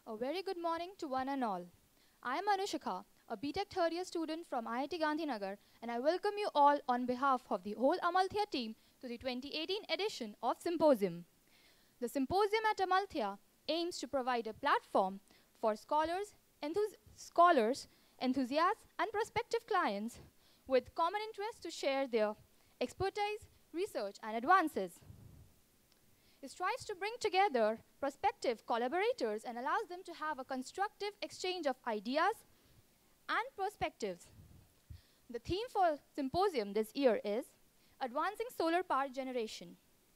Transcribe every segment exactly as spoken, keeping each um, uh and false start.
A very good morning to one and all. I am Anushika, a B Tech third year student from I I T Gandhinagar, and I welcome you all on behalf of the whole Amalthea team to the twenty eighteen edition of Symposium. The Symposium at Amalthea aims to provide a platform for scholars, enthus scholars, enthusiasts, and prospective clients with common interests to share their expertise, research, and advances. It tries to bring together prospective collaborators and allows them to have a constructive exchange of ideas and perspectives. The theme for Symposium this year is Advancing Solar Power Generation.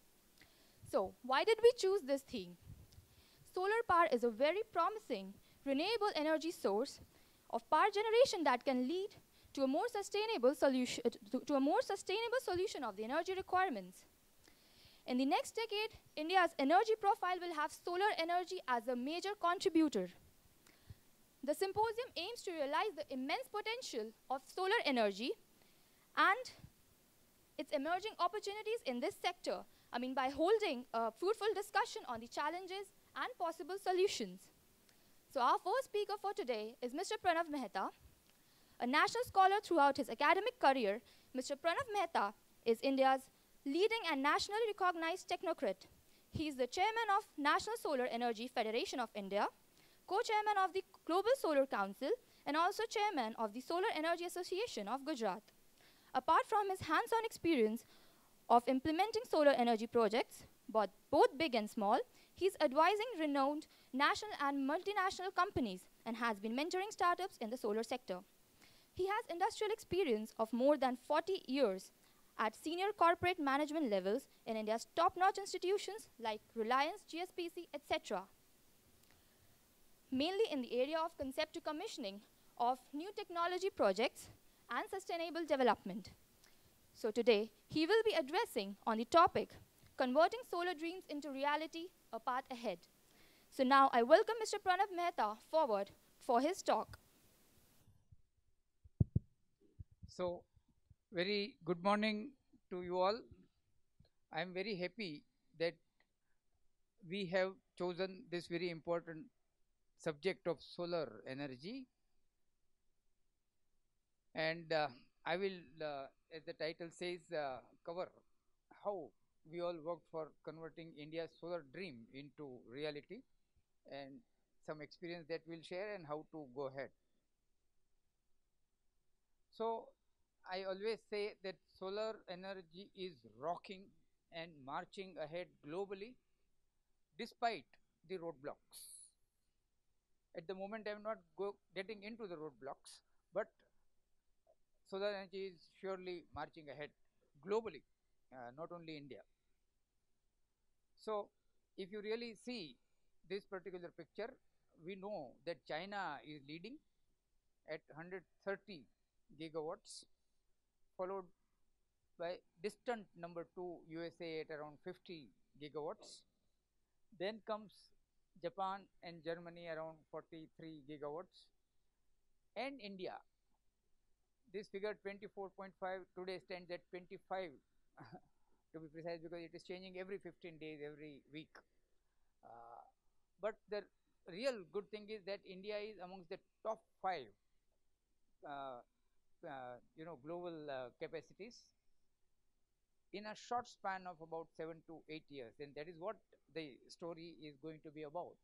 So, why did we choose this theme? Solar power is a very promising renewable energy source of power generation that can lead to a more sustainable solution, to, to a more sustainable solution of the energy requirements. In the next decade, India's energy profile will have solar energy as a major contributor. The symposium aims to realize the immense potential of solar energy and its emerging opportunities in this sector, I mean by holding a fruitful discussion on the challenges and possible solutions. So our first speaker for today is Mister Pranav Mehta. A national scholar throughout his academic career, Mister Pranav Mehta is India's leading and nationally recognized technocrat. He is the chairman of National Solar Energy Federation of India, co-chairman of the Global Solar Council, and also chairman of the Solar Energy Association of Gujarat. Apart from his hands-on experience of implementing solar energy projects, both, both big and small, he is advising renowned national and multinational companies and has been mentoring startups in the solar sector. He has industrial experience of more than forty years at senior corporate management levels in India's top-notch institutions like Reliance, G S P C, et cetera, mainly in the area of concept to commissioning of new technology projects and sustainable development. So today, he will be addressing on the topic, Converting Solar Dreams into Reality, a Path Ahead. So now I welcome Mister Pranav Mehta forward for his talk. So, very good morning to you all. I am very happy that we have chosen this very important subject of solar energy, and uh, I will, uh, as the title says, uh, cover how we all worked for converting India's solar dream into reality, and some experience that we'll share and how to go ahead. So, I always say that solar energy is rocking and marching ahead globally despite the roadblocks. At the moment, I am not go getting into the roadblocks, but solar energy is surely marching ahead globally, uh, not only India. So, if you really see this particular picture, we know that China is leading at one hundred thirty gigawatts, followed by distant number two U S A at around fifty gigawatts. Then comes Japan and Germany around forty-three gigawatts, and India. This figure twenty-four point five today stands at twenty-five to be precise, because it is changing every fifteen days, every week. Uh, but the real good thing is that India is amongst the top five uh, uh, you know global uh, capacities in a short span of about seven to eight years, and that is what the story is going to be about.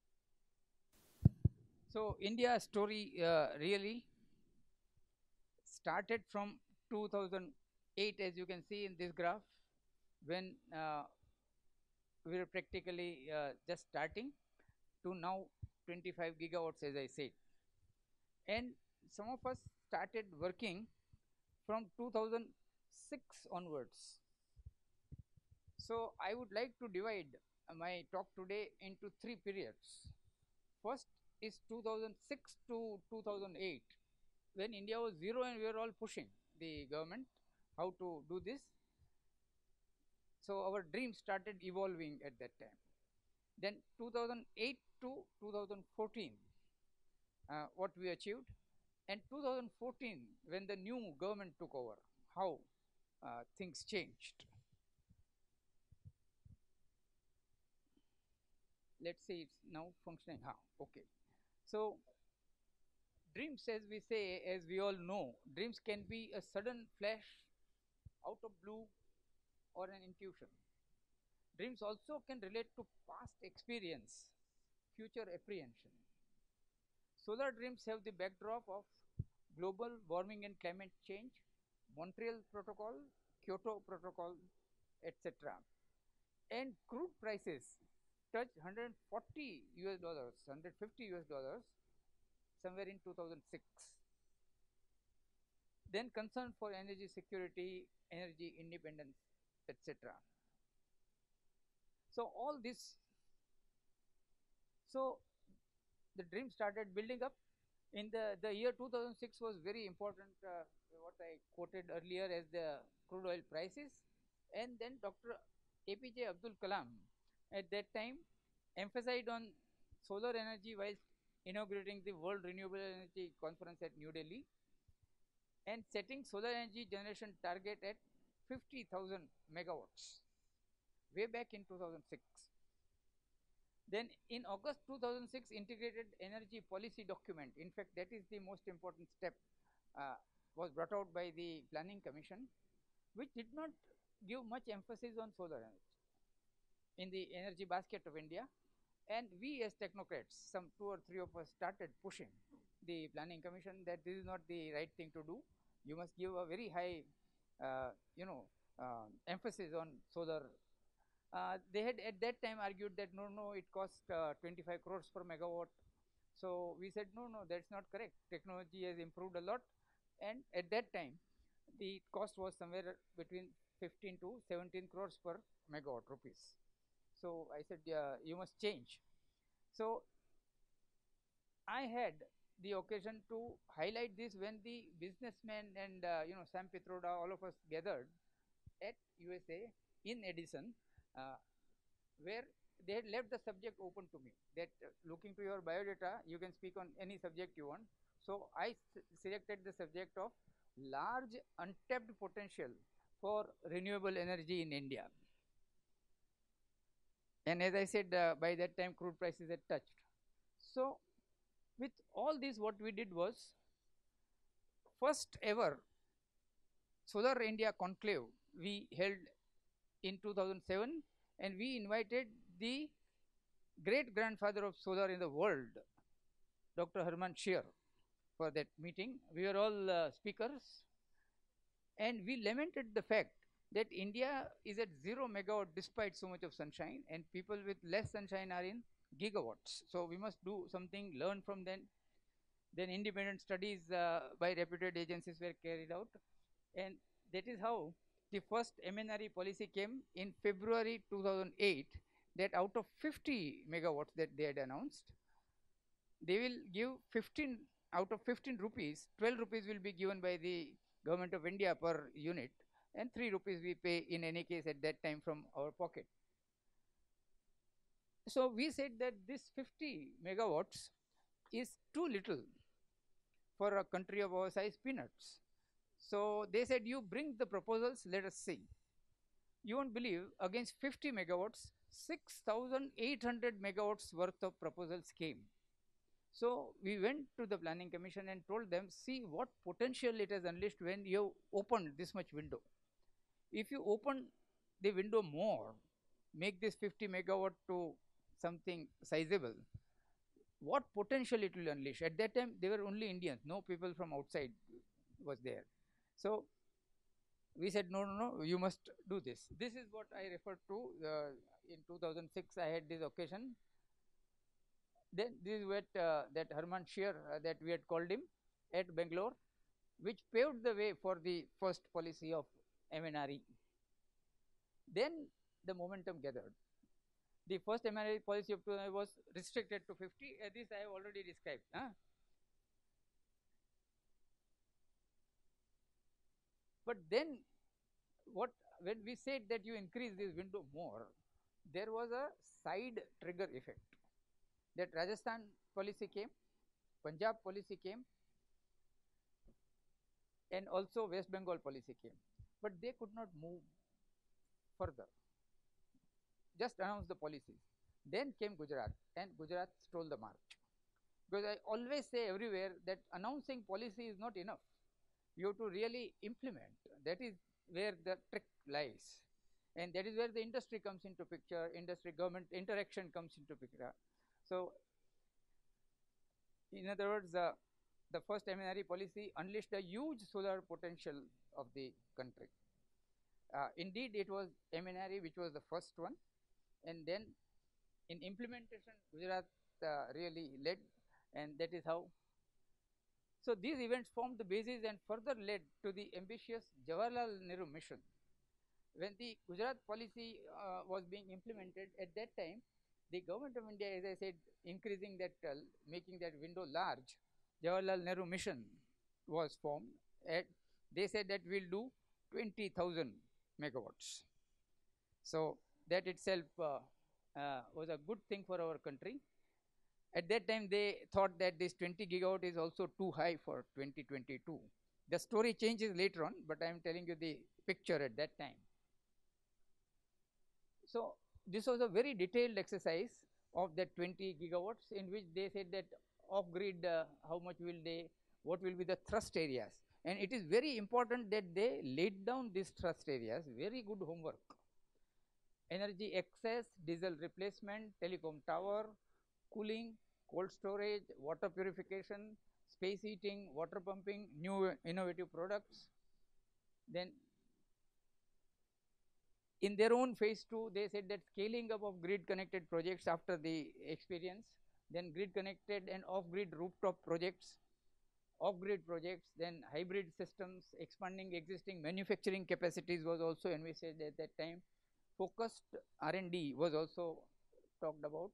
So, India's story uh, really started from two thousand eight, as you can see in this graph, when uh, we were practically uh, just starting, to now twenty-five gigawatts, as I said. And some of us started working from two thousand six onwards. So, I would like to divide my talk today into three periods. First is two thousand six to two thousand eight, when India was zero and we were all pushing the government how to do this. So, our dream started evolving at that time. Then two thousand eight to two thousand fourteen, uh, what we achieved, and two thousand fourteen, when the new government took over, how uh, things changed. Let's see, it's now functioning. Ah, okay. So dreams, as we say, as we all know, dreams can be a sudden flash out of blue or an intuition. Dreams also can relate to past experience, future apprehension. Solar dreams have the backdrop of global warming and climate change, Montreal Protocol, Kyoto Protocol, et cetera. And crude prices touched one hundred forty U S dollars, one hundred fifty U S dollars somewhere in two thousand six. Then concern for energy security, energy independence, et cetera. So all this, so the dream started building up. In the, the year two thousand six was very important, uh, what I quoted earlier as the crude oil prices. And then Doctor A P J Abdul Kalam at that time emphasized on solar energy while inaugurating the World Renewable Energy Conference at New Delhi and setting solar energy generation target at fifty thousand megawatts way back in two thousand six. Then in August two thousand six, integrated energy policy document, in fact that is the most important step, uh, was brought out by the Planning Commission, which did not give much emphasis on solar energy in the energy basket of India. And we as technocrats, some two or three of us, started pushing the Planning Commission that this is not the right thing to do. You must give a very high, uh, you know, uh, emphasis on solar. Uh, they had at that time argued that no, no, it costs uh, twenty-five crores per megawatt. So we said no, no, that's not correct. Technology has improved a lot, and at that time, the cost was somewhere between fifteen to seventeen crores per megawatt rupees. So I said, yeah, you must change. So I had the occasion to highlight this when the businessmen and uh, you know Sam Pitroda, all of us gathered at U S A in Edison, uh, where they had left the subject open to me. That uh, looking to your biodata, you can speak on any subject you want. So I selected the subject of large untapped potential for renewable energy in India. And as I said, uh, by that time crude prices had touched. So with all this, what we did was first ever Solar India conclave we held in two thousand seven, and we invited the great grandfather of solar in the world, Doctor Hermann Scheer, for that meeting. We were all uh, speakers, and we lamented the fact that India is at zero megawatt despite so much of sunshine, and people with less sunshine are in gigawatts. So we must do something, learn from them. Then independent studies uh, by reputed agencies were carried out, and that is how the first M N R E policy came in February two thousand eight, that out of fifty megawatts that they had announced, they will give fifteen, out of fifteen rupees, twelve rupees will be given by the government of India per unit, and three rupees we pay in any case at that time from our pocket. So we said that this fifty megawatts is too little for a country of our size, peanuts. So they said, you bring the proposals, let us see. You won't believe, against fifty megawatts, six thousand eight hundred megawatts worth of proposals came. So we went to the Planning Commission and told them, see what potential it has unleashed when you opened this much window. If you open the window more, make this fifty megawatt to something sizable, what potential it will unleash. At that time, they were only Indians, no people from outside was there. So we said, no, no, no, you must do this. This is what I referred to. Uh, in two thousand six, I had this occasion. Then this is what uh, that Hermann Scheer, uh, that we had called him at Bangalore, which paved the way for the first policy of M N R E. Then the momentum gathered. The first M N R E policy of two thousand was restricted to fifty. Uh, this I have already described. Huh? But then, what when we said that you increase this window more, there was a side trigger effect. That Rajasthan policy came, Punjab policy came, and also West Bengal policy came. But they could not move further. Just announce the policies. Then came Gujarat, and Gujarat stole the march. Because I always say everywhere that announcing policy is not enough. You have to really implement. That is where the trick lies. And that is where the industry comes into picture, industry government interaction comes into picture. So, in other words, uh, the first M N R E policy unleashed a huge solar potential of the country. Uh, indeed, it was M N R E which was the first one, and then in implementation, Gujarat uh, really led, and that is how. So, these events formed the basis and further led to the ambitious Jawaharlal Nehru mission. When the Gujarat policy uh, was being implemented at that time, the government of India, as I said, increasing that, uh, making that window large, Jawaharlal Nehru mission was formed. At, they said that we will do twenty thousand megawatts. So, that itself uh, uh, was a good thing for our country. At that time, they thought that this twenty gigawatt is also too high for twenty twenty-two. The story changes later on, but I am telling you the picture at that time. So, this was a very detailed exercise of that twenty gigawatts, in which they said that off grid, uh, how much will they, what will be the thrust areas. And it is very important that they laid down these thrust areas, very good homework. Energy excess, diesel replacement, telecom tower, cooling, cold storage, water purification, space heating, water pumping, new innovative products. Then in their own phase two, they said that scaling up of grid connected projects after the experience, then grid connected and off grid rooftop projects, off grid projects, then hybrid systems, expanding existing manufacturing capacities was also envisaged at that time. Focused R and D was also talked about.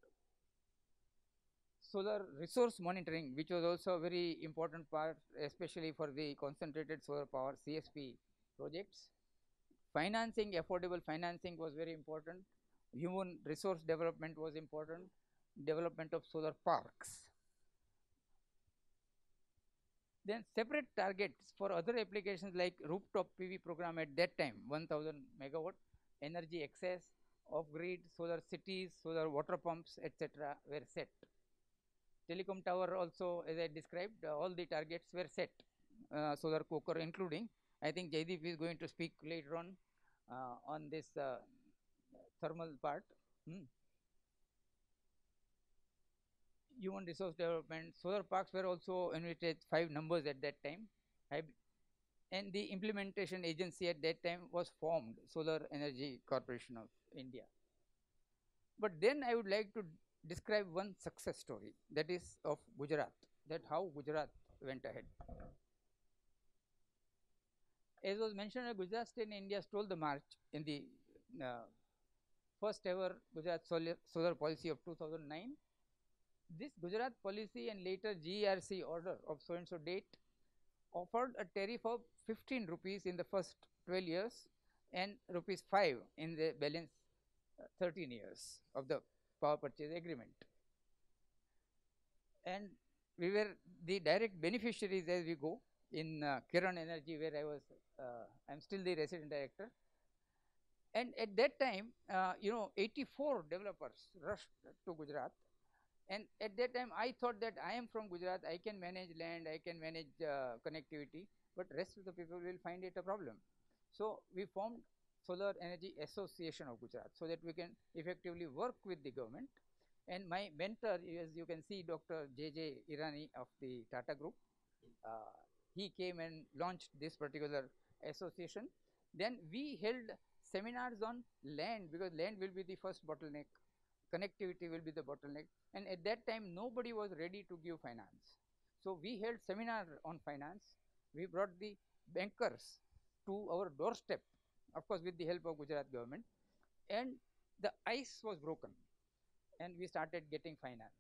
Solar resource monitoring, which was also a very important part, especially for the concentrated solar power C S P projects. Financing, affordable financing was very important. Human resource development was important. Development of solar parks. Then separate targets for other applications like rooftop P V program at that time, one thousand megawatt, energy excess, off-grid, solar cities, solar water pumps, et cetera were set. Telecom tower also, as I described, uh, all the targets were set, uh, solar coker including. I think Jaideep is going to speak later on uh, on this uh, thermal part. Hmm. Human resource development, solar parks were also envisaged, five numbers at that time. And the implementation agency at that time was formed, Solar Energy Corporation of India. But then I would like to describe one success story, that is of Gujarat, that how Gujarat went ahead. As was mentioned, Gujarat State in India stole the march in the uh, first ever Gujarat solar, solar policy of two thousand nine. This Gujarat policy and later G E R C order of so and so date offered a tariff of fifteen rupees in the first twelve years and rupees five in the balance uh, thirteen years of the power purchase agreement. And we were the direct beneficiaries as we go in uh, Kiran Energy, where I was, uh, I am still the resident director. And at that time, uh, you know, eighty-four developers rushed to Gujarat. And at that time, I thought that I am from Gujarat, I can manage land, I can manage uh, connectivity, but rest of the people will find it a problem. So, we formed Solar Energy Association of Gujarat, so that we can effectively work with the government. And my mentor, as you can see, Doctor J J Irani of the Tata Group, uh, he came and launched this particular association. Then we held seminars on land, because land will be the first bottleneck, connectivity will be the bottleneck, and at that time nobody was ready to give finance. So, we held seminar on finance, we brought the bankers to our doorstep, of course with the help of Gujarat government, and the ice was broken and we started getting finance.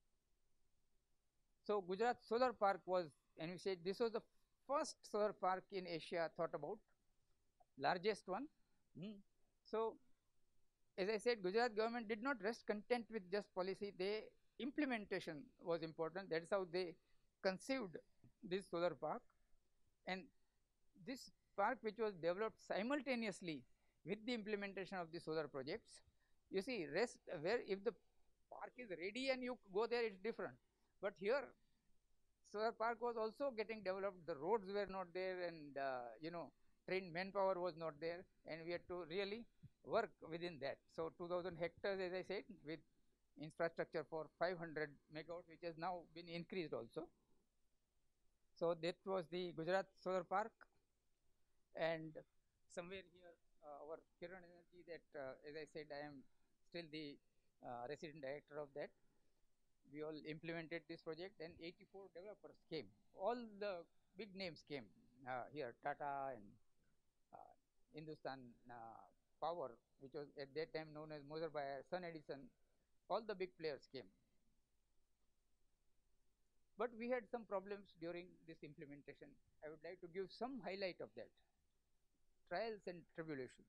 So, Gujarat Solar Park was envisaged. This was the first solar park in Asia thought about, largest one. Hmm. So, as I said, Gujarat government did not rest content with just policy, they implementation was important. That is how they conceived this solar park. And this park, which was developed simultaneously with the implementation of the solar projects, you see, rest where if the park is ready and you go there, it's different. But here, solar park was also getting developed. The roads were not there, and uh, you know, trained manpower was not there, and we had to really work within that. So two thousand hectares, as I said, with infrastructure for five hundred megawatts, which has now been increased also. So that was the Gujarat Solar Park, and somewhere here uh, our Kiran Energy, that uh, as I said, I am still the uh, resident director of that. We all implemented this project, and eighty-four developers came. All the big names came uh, here, Tata and uh, Hindustan uh, Power, which was at that time known as Moser Bayer, Sun Edison. All the big players came. But we had some problems during this implementation. I would like to give some highlight of that. Trials and tribulations.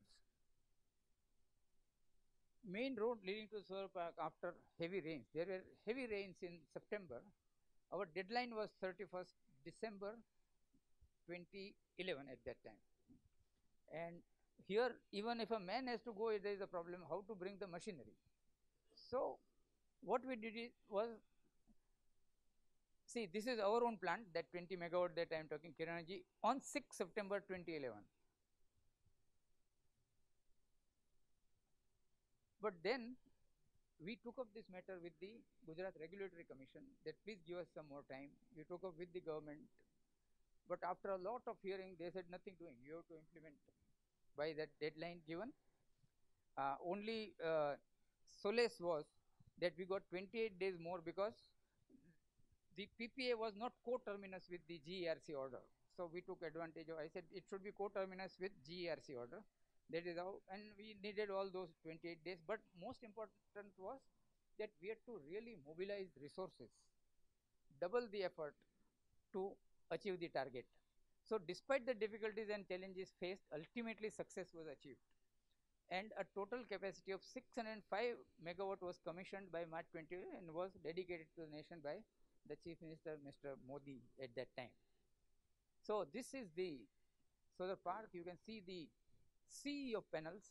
Main road leading to solar park after heavy rains. There were heavy rains in September. Our deadline was thirty-first December twenty eleven at that time. And here, even if a man has to go, there is a problem how to bring the machinery. So, what we did is, was, see, this is our own plant, that twenty megawatt that I am talking, Kiran Energy, on sixth September twenty eleven. But then we took up this matter with the Gujarat Regulatory Commission, that please give us some more time. We took up with the government, but after a lot of hearing, they said nothing doing. You have to implement by that deadline given. Uh, only uh, solace was that we got twenty-eight days more, because the P P A was not co-terminus with the G E R C order. So we took advantage of, I said it should be co-terminus with G E R C order. That is how, and we needed all those twenty-eight days. But most important was that we had to really mobilize resources, double the effort to achieve the target. So despite the difficulties and challenges faced, ultimately success was achieved. And a total capacity of six hundred five megawatt was commissioned by March twenty and was dedicated to the nation by the Chief Minister, Mister Modi, at that time. So this is the solar park. You can see the sea of panels.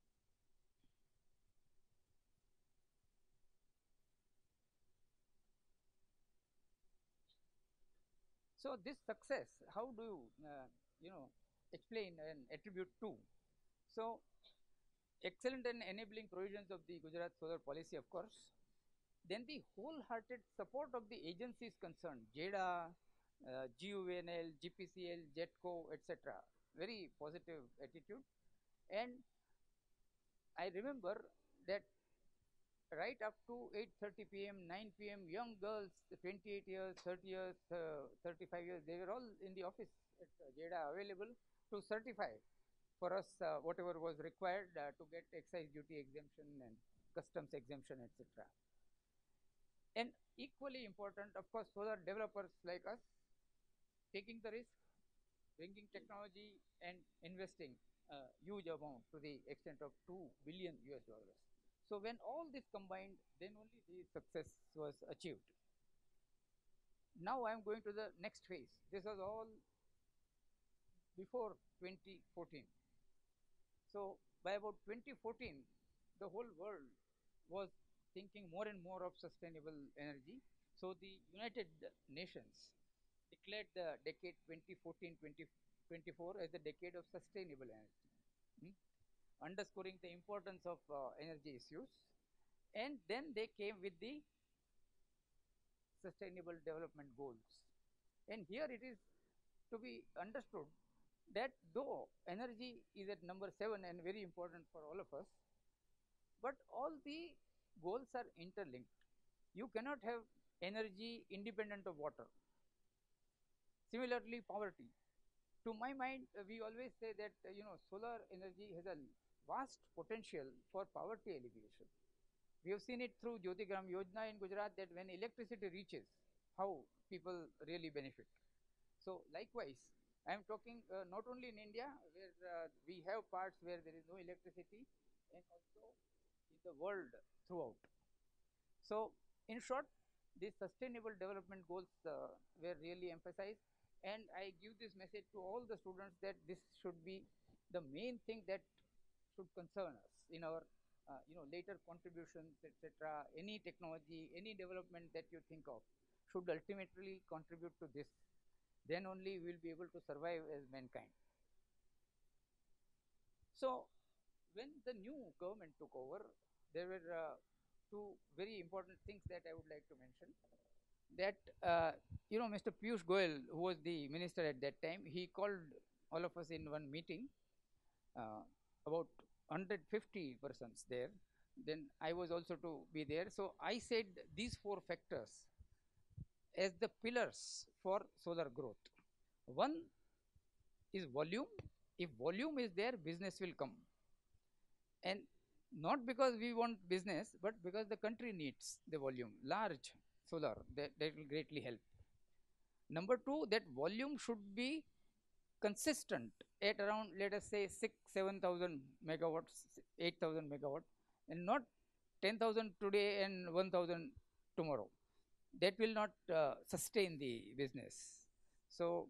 So this success, how do you, uh, you know, explain and attribute to? So excellent and enabling provisions of the Gujarat solar policy, of course. Then the wholehearted support of the agencies concerned, J E D A, uh, G U V N L, G P C L, JETCO, et cetera. Very positive attitude. And I remember that right up to eight thirty p m, nine p m, young girls, twenty-eight years, thirty years, uh, thirty-five years, they were all in the office at uh, J E D A available to certify for us uh, whatever was required uh, to get excise duty exemption and customs exemption, et cetera. And equally important, of course, solar developers like us taking the risk, bringing technology and investing a huge amount to the extent of two billion U S dollars. So when all this combined, then only the success was achieved. Now I am going to the next phase. This was all before twenty fourteen. So by about twenty fourteen, the whole world was thinking more and more of sustainable energy. So the United Nations declared the decade twenty fourteen to twenty twenty-four as the decade of sustainable energy, hmm? underscoring the importance of uh, energy issues. And then they came with the sustainable development goals. And here it is to be understood that though energy is at number seven and very important for all of us, but all the goals are interlinked. You cannot have energy independent of water. Similarly, poverty. To my mind, uh, we always say that uh, you know solar energy has a vast potential for poverty alleviation. We have seen it through Jyotigram Yojana in Gujarat, that when electricity reaches, how people really benefit. So likewise, I am talking uh, not only in India, where uh, we have parts where there is no electricity, and also in the world throughout. So in short, these sustainable development goals uh, were really emphasized, and I give this message to all the students that this should be the main thing that should concern us in our uh, you know, later contributions, et cetera, any technology, any development that you think of should ultimately contribute to this. Then only we will be able to survive as mankind. So, when the new government took over, there were uh, two very important things that I would like to mention. That uh, you know, Mister Piyush Goyal, who was the minister at that time, he called all of us in one meeting, uh, about one hundred fifty persons there. Then I was also to be there. So I said these four factors as the pillars for solar growth. One is volume. If volume is there, business will come. And not because we want business, but because the country needs the volume, large solar, that, that will greatly help. Number two, that volume should be consistent at around, let us say, six, seven thousand megawatts, eight thousand megawatts, and not ten thousand today and one thousand tomorrow. That will not uh, sustain the business. So,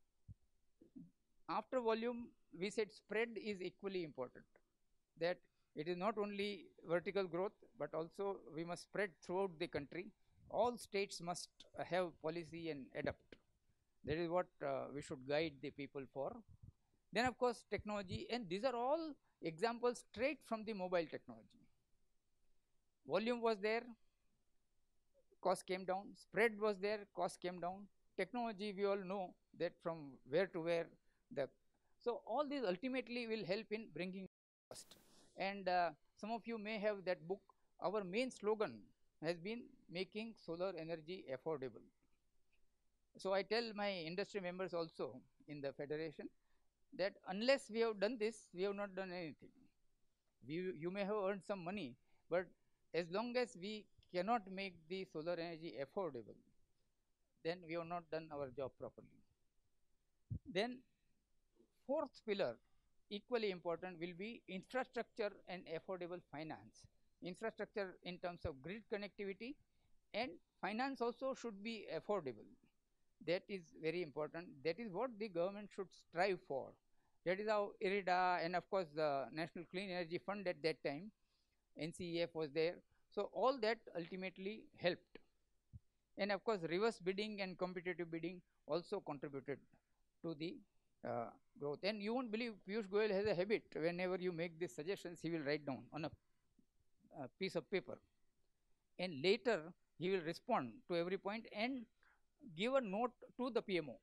after volume, we said spread is equally important. That it is not only vertical growth, but also we must spread throughout the country. All states must uh, have policy and adapt. That is what uh, we should guide the people for. Then, of course, technology, and these are all examples straight from the mobile technology. Volume was there, cost came down. Spread was there, cost came down. Technology, we all know that from where to where. The so all these ultimately will help in bringing cost. And uh, some of you may have that book. Our main slogan has been making solar energy affordable. So I tell my industry members also in the federation that unless we have done this, we have not done anything. We, you may have earned some money, but as long as we cannot make the solar energy affordable, then we have not done our job properly. Then fourth pillar, equally important, will be infrastructure and affordable finance. Infrastructure in terms of grid connectivity, and finance also should be affordable. That is very important. That is what the government should strive for. That is how IRIDA and of course the National Clean Energy Fund at that time, N C E F was there. So all that ultimately helped. And of course reverse bidding and competitive bidding also contributed to the uh, growth. And you won't believe Piyush Goyal has a habit, whenever you make these suggestions, he will write down on a, a piece of paper. And later he will respond to every point and give a note to the P M O.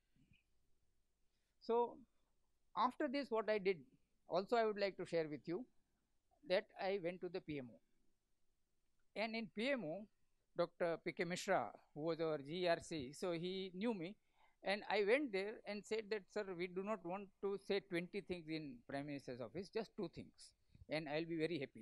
So after this, what I did, also I would like to share with you that I went to the P M O. And in P M O, Doctor P K Mishra, who was our G R C, so he knew me. And I went there and said that, sir, we do not want to say twenty things in Prime Minister's office, just two things, and I'll be very happy.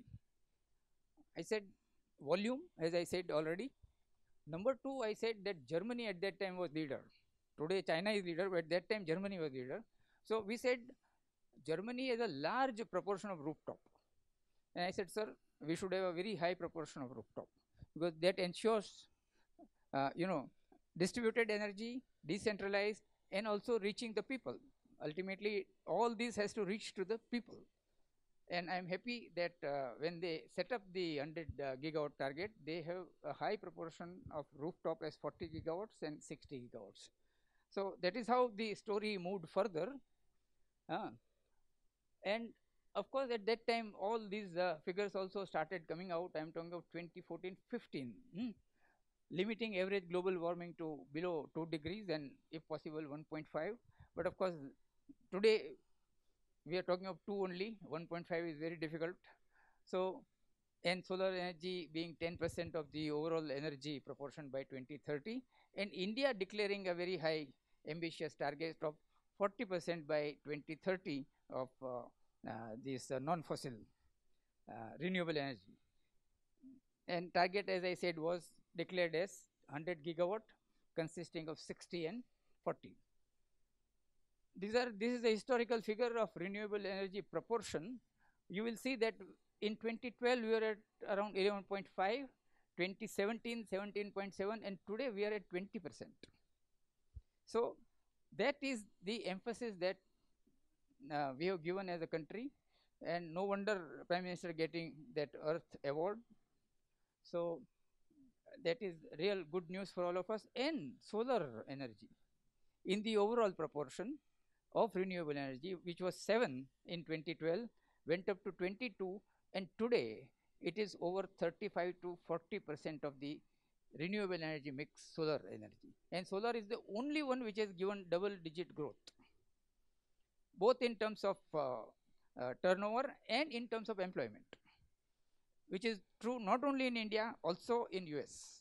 I said volume, as I said already. Number two, I said that Germany at that time was leader. Today China is leader, but at that time Germany was leader. So we said Germany has a large proportion of rooftop. And I said, sir, we should have a very high proportion of rooftop, because that ensures, uh, you know, distributed energy, decentralized, and also reaching the people. Ultimately, all this has to reach to the people. And I'm happy that uh, when they set up the one hundred uh, gigawatt target, they have a high proportion of rooftop as forty gigawatts and sixty gigawatts. So that is how the story moved further. Uh, and of course, at that time, all these uh, figures also started coming out. I'm talking of twenty fourteen fifteen, hmm, limiting average global warming to below two degrees and if possible one point five. But of course, today we are talking of two only, one point five is very difficult. So, and solar energy being ten percent of the overall energy proportion by twenty thirty, and India declaring a very high ambitious target of forty percent by twenty thirty of uh, uh, this uh, non-fossil uh, renewable energy. And target, as I said, was declared as one hundred gigawatt, consisting of sixty and forty. These are, this is the historical figure of renewable energy proportion. You will see that in twenty twelve we were at around eleven point five, twenty seventeen seventeen point seven, and today we are at twenty percent. So that is the emphasis that uh, we have given as a country. and no wonder Prime Minister getting that Earth Award. So that is real good news for all of us. And solar energy in the overall proportion of renewable energy, which was seven in twenty twelve, went up to twenty-two, and today it is over thirty-five to forty percent of the renewable energy mix solar energy. And solar is the only one which has given double digit growth, both in terms of uh, uh, turnover and in terms of employment, which is true not only in India, also in U S.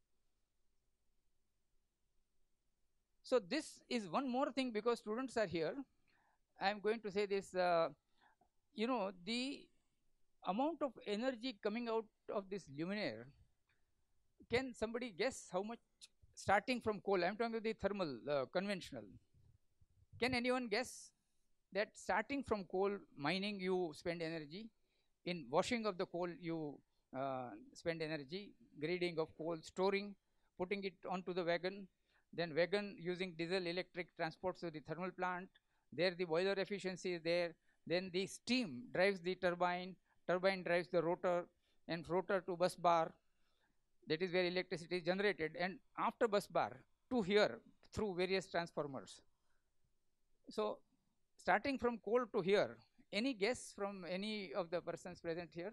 So this is one more thing, because students are here. I am going to say this, uh, you know, the amount of energy coming out of this luminaire, can somebody guess how much, starting from coal? I am talking about the thermal, uh, conventional. Can anyone guess that starting from coal mining you spend energy, in washing of the coal you uh, spend energy, grading of coal, storing, putting it onto the wagon, then wagon using diesel electric transports to the thermal plant, there the boiler efficiency is there, then the steam drives the turbine, turbine drives the rotor, and rotor to bus bar, that is where electricity is generated, and after bus bar to here through various transformers. So starting from coal to here, any guess from any of the persons present here?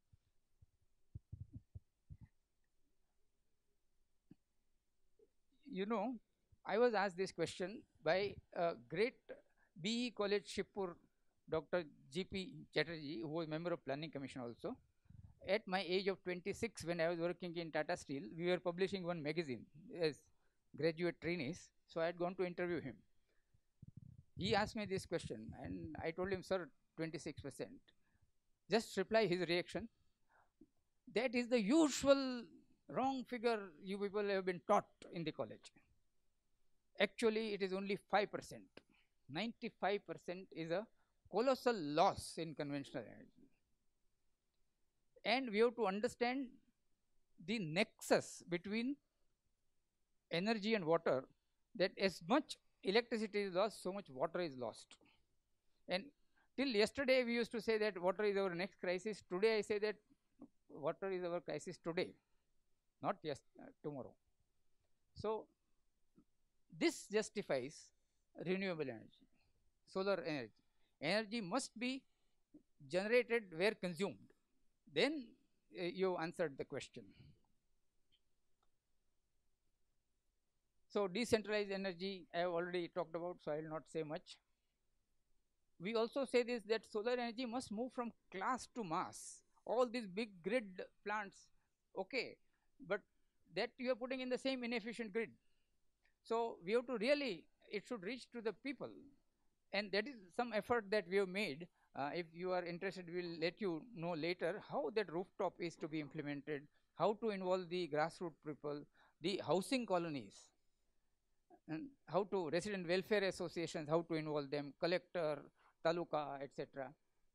You know, I was asked this question by a great B E College Shipur, Doctor G P Chatterjee, who was member of Planning Commission also. At my age of twenty-six, when I was working in Tata Steel, we were publishing one magazine as graduate trainees. So I had gone to interview him. He asked me this question, and I told him, sir, twenty-six percent. Just reply his reaction. That is the usual wrong figure you people have been taught in the college. Actually, it is only five percent. ninety-five percent is a colossal loss in conventional energy. And we have to understand the nexus between energy and water, that as much electricity is lost, so much water is lost. And till yesterday, we used to say that water is our next crisis. Today, I say that water is our crisis today, not yes, uh, tomorrow. So this justifies renewable energy, solar energy. Energy must be generated where consumed. Then uh, you answered the question. So decentralized energy, I have already talked about, so I will not say much. We also say this, that solar energy must move from class to mass. All these big grid plants, okay, but that you are putting in the same inefficient grid. So we have to really, it should reach to the people. And that is some effort that we have made. Uh, if you are interested, we will let you know later how that rooftop is to be implemented, how to involve the grassroots people, the housing colonies, and how to resident welfare associations, how to involve them, collector, taluka, et cetera.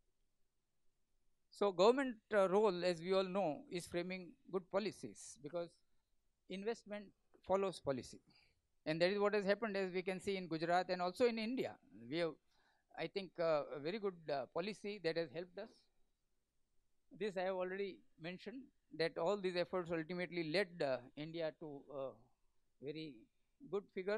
So government uh, role, as we all know, is framing good policies, because investment follows policy. And that is what has happened, as we can see in Gujarat and also in India. We have, I think, uh, a very good uh, policy that has helped us. This I have already mentioned, that all these efforts ultimately led uh, India to a very good figure.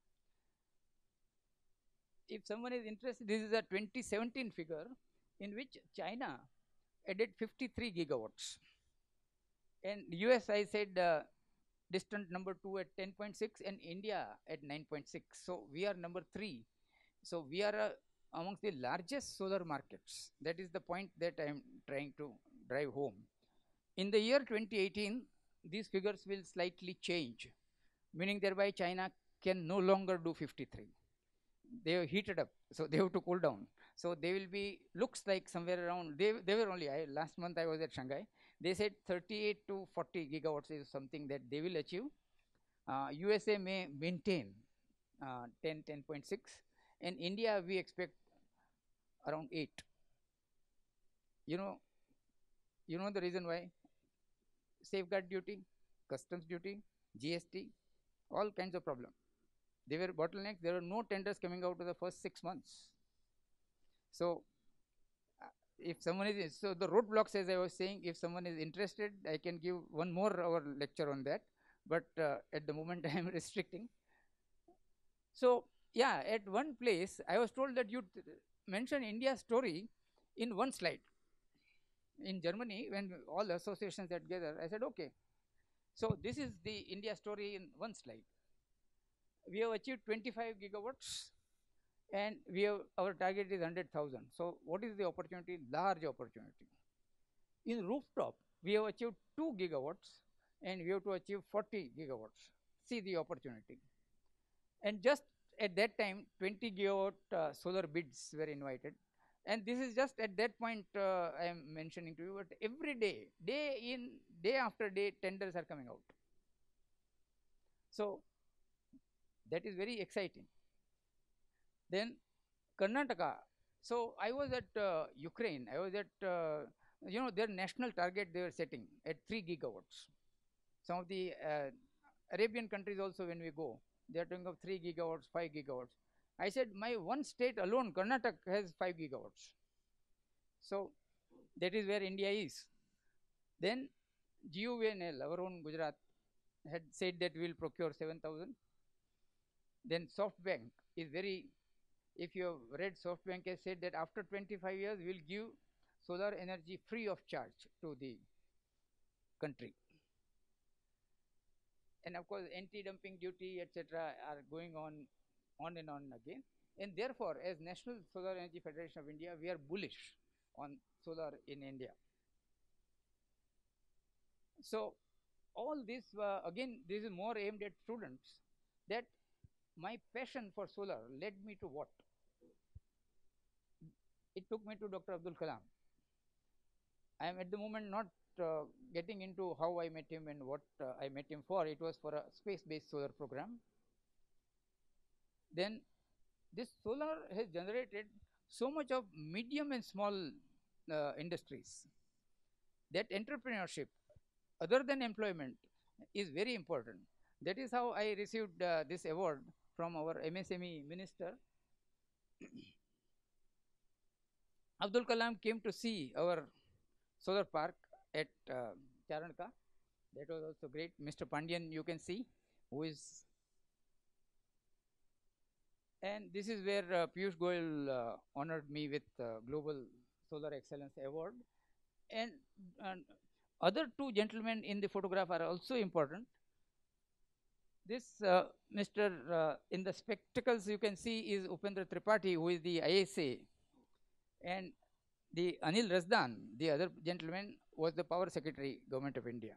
If someone is interested, this is a twenty seventeen figure in which China added fifty-three gigawatts. And U S, I said, uh, distant number two at ten point six, and India at nine point six. So we are number three. So we are uh, amongst the largest solar markets. That is the point that I am trying to drive home. In the year twenty eighteen, these figures will slightly change, meaning thereby China can no longer do fifty-three. They have heated up, so they have to cool down. So they will be, looks like somewhere around, they, they were only, I, last month I was at Shanghai, they said thirty-eight to forty gigawatts is something that they will achieve. Uh, U S A may maintain uh, ten, ten point six, and India we expect around eight. You know, you know the reason why? Safeguard duty, customs duty, G S T, all kinds of problems. They were bottlenecks. There were no tenders coming out of the first six months. So uh, if someone is, so the roadblocks, as I was saying, if someone is interested, I can give one more hour lecture on that, but uh, at the moment I am restricting. So yeah, at one place I was told that you mention India's story in one slide. In Germany, when all the associations get together, I said, okay, so this is the India story in one slide. We have achieved twenty-five gigawatts, and we have, our target is one hundred thousand. So what is the opportunity? Large opportunity. In rooftop, we have achieved two gigawatts, and we have to achieve forty gigawatts. See the opportunity. And just at that time, twenty gigawatt uh, solar bids were invited. And this is just at that point uh, I am mentioning to you, but every day, day in, day after day, tenders are coming out. So that is very exciting. Then Karnataka. So I was at uh, Ukraine. I was at, uh, you know, their national target they were setting at three gigawatts. Some of the uh, Arabian countries also, when we go, they are talking of three gigawatts, five gigawatts. I said, my one state alone, Karnataka, has five gigawatts. So that is where India is. Then G U V N L, our own Gujarat, had said that we will procure seven thousand. Then SoftBank is very, if you have read, SoftBank has said that after twenty-five years, we will give solar energy free of charge to the country. And of course, anti-dumping duty, et cetera, are going on, on and on again. And therefore, as National Solar Energy Federation of India, we are bullish on solar in India. So all this, uh, again, this is more aimed at students, that my passion for solar led me to what? It took me to Doctor Abdul Kalam. I am at the moment not uh, getting into how I met him and what uh, I met him for. It was for a space-based solar program. Then this solar has generated so much of medium and small uh, industries, that entrepreneurship, other than employment, is very important. That is how I received uh, this award from our M S M E minister. Abdul Kalam came to see our solar park at uh, Charanka. That was also great. Mister Pandian, you can see, who is, and this is where uh, Piyush Goyal uh, honored me with uh, Global Solar Excellence Award. And, and other two gentlemen in the photograph are also important. This uh, Mister Uh, in the spectacles you can see is Upendra Tripathi, who is the I S A, and the Anil Rasdan, the other gentleman, was the Power Secretary, Government of India.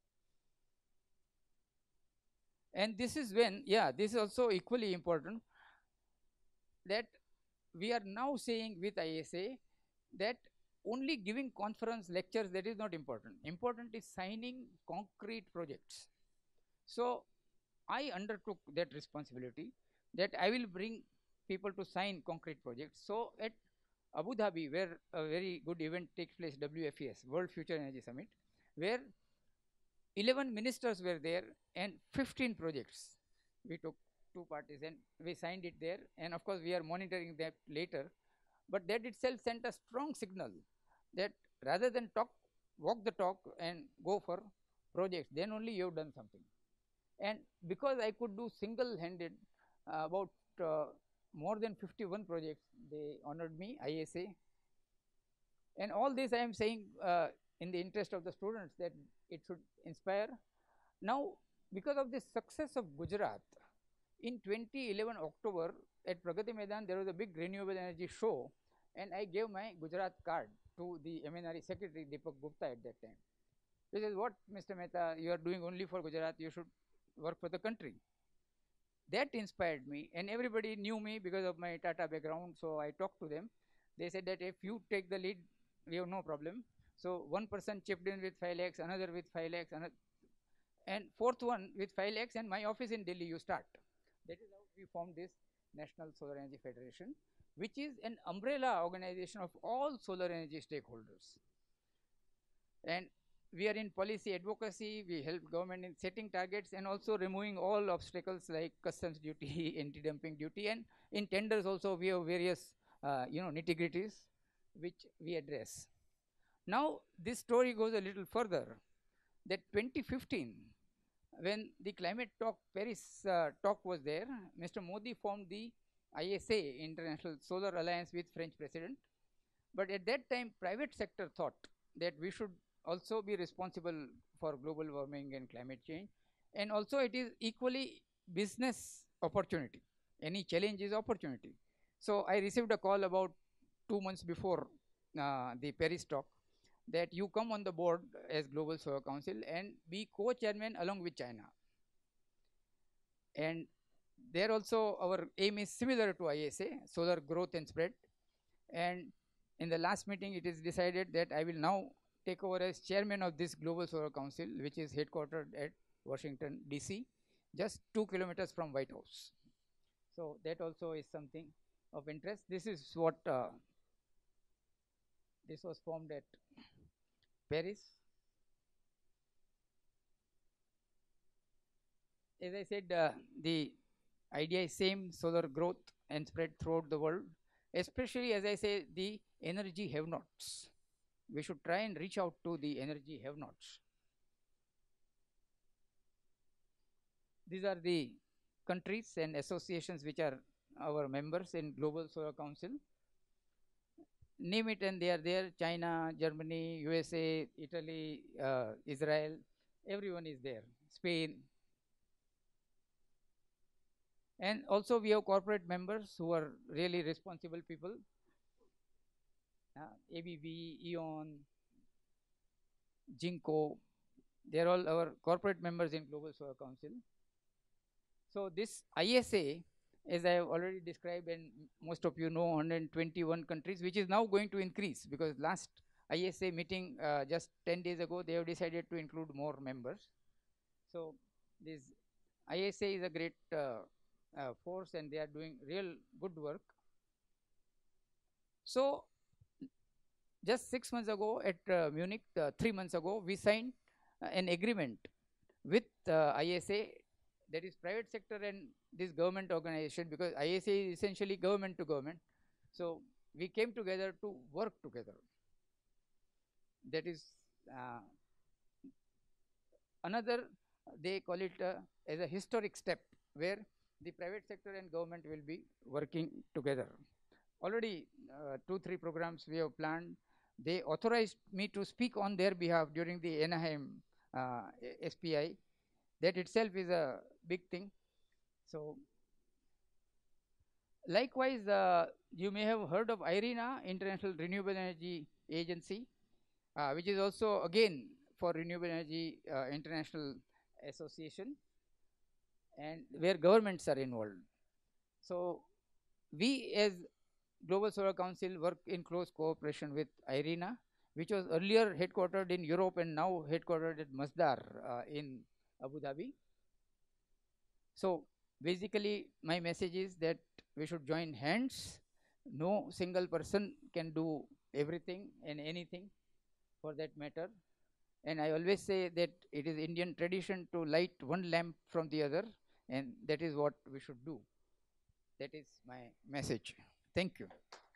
And this is when, yeah, this is also equally important, that we are now saying with I S A that only giving conference lectures, that is not important. Important is signing concrete projects. So I undertook that responsibility, that I will bring people to sign concrete projects. So at Abu Dhabi, where a very good event takes place, W F E S, World Future Energy Summit, where eleven ministers were there and fifteen projects. We took two parties and we signed it there. And of course, we are monitoring that later. But that itself sent a strong signal that rather than talk, walk the talk and go for projects, then only you have done something. And because I could do single-handed uh, about uh, more than fifty-one projects, they honored me, I S A. And all this I am saying uh, in the interest of the students, that it should inspire. Now, because of the success of Gujarat, in twenty eleven October at Pragati Maidan, there was a big renewable energy show, and I gave my Gujarat card to the M N R E secretary, Deepak Gupta, at that time. He says, what, Mister Mehta, you are doing only for Gujarat, you should work for the country. That inspired me, and everybody knew me because of my Tata background, so I talked to them. They said that if you take the lead, we have no problem. So one person chipped in with five lakhs, another with five lakhs, another, and fourth one with five lakhs, and my office in Delhi, you start. That is how we formed this National Solar Energy Federation, which is an umbrella organization of all solar energy stakeholders. And we are in policy advocacy, we help government in setting targets and also removing all obstacles like customs duty, anti-dumping duty, and in tenders also we have various uh, you know, nitty-gritties. which we address. Now, this story goes a little further, that twenty fifteen, when the climate talk, Paris uh, talk was there, Mister Modi formed the I S A, International Solar Alliance, with French President. But at that time, private sector thought that we should also be responsible for global warming and climate change. And also it is equally business opportunity. Any challenge is opportunity. So I received a call about two months before uh, the Paris talk, that you come on the board as Global Solar Council and be co-chairman along with China. And there also our aim is similar to I S A, solar growth and spread. And in the last meeting, it is decided that I will now take over as chairman of this Global Solar Council, which is headquartered at Washington, D C, just two kilometers from White House. So that also is something of interest. This is what uh, this was formed at Paris. As I said, uh, the idea is same: solar growth and spread throughout the world, especially, as I say, the energy have-nots. We should try and reach out to the energy have-nots. These are the countries and associations which are our members in Global Solar Council. Name it and they are there: China, Germany, U S A, Italy, uh, Israel, everyone is there, Spain. And also we have corporate members who are really responsible people. Uh, A B B, E.ON, Jinko, they are all our corporate members in Global Solar Council. So this I S A, as I have already described, and most of you know, one hundred twenty-one countries, which is now going to increase, because last I S A meeting uh, just ten days ago, they have decided to include more members. So this I S A is a great uh, uh, force, and they are doing real good work. So just six months ago at uh, Munich, uh, three months ago, we signed uh, an agreement with uh, I S A, that is private sector and this government organization, because I S A is essentially government to government. So we came together to work together. That is uh, another, they call it uh, as a historic step, where the private sector and government will be working together. Already uh, two, three programs we have planned. They authorized me to speak on their behalf during the Anaheim uh, S P I. That itself is a big thing. So likewise, uh, you may have heard of IRENA, International Renewable Energy Agency, uh, which is also again for Renewable Energy uh, International Association, and where governments are involved. So we as Global Solar Council work in close cooperation with IRENA, which was earlier headquartered in Europe and now headquartered at Masdar uh, in Abu Dhabi. So basically my message is that we should join hands. No single person can do everything and anything for that matter. And I always say that it is Indian tradition to light one lamp from the other, and that is what we should do. That is my message. Thank you.